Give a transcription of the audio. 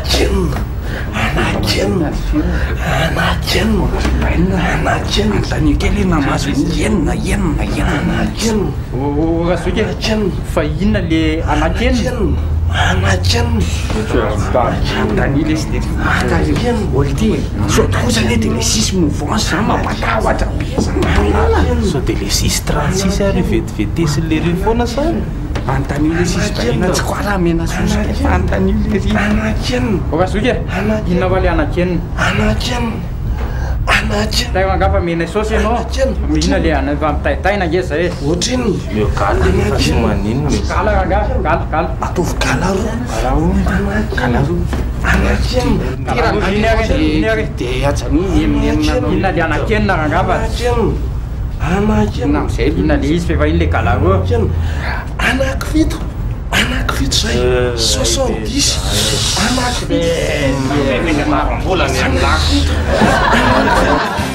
Tani kely namazo enina razoika fa inona le anakenina Danilo olty saoty de le 6 mouvance mampatahotra be sao de le 636 ary vetivety le foana sa Antanilo 6 bahina tsy koa raha mena sosika fa antanilo le ry razoika inona va le anakenina Taiwan gafa mena sauce ianao inona le mitahitaina nge zay ohatriny miogala fa sy maninona gala gala atovy galaro de inona le anakenina rangava namizay inona le izy fa iny le galaro anankifito zay 70 volany amlako